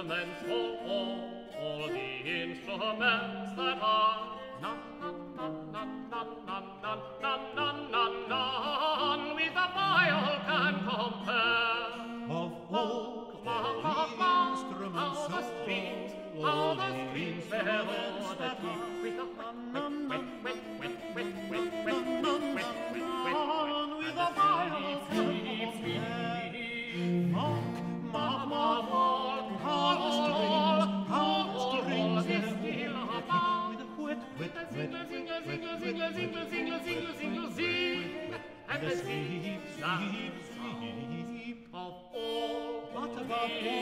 instruments for all the instruments that are none with the viol can compare. Of all the instruments how the strings bear all the teeth with the viol can compare. How the strings bear all with a zingle, zingle, zingle, zingle, zingle, zingle, zingle, zingle, zing, and the zip, zap, zap of all. What about all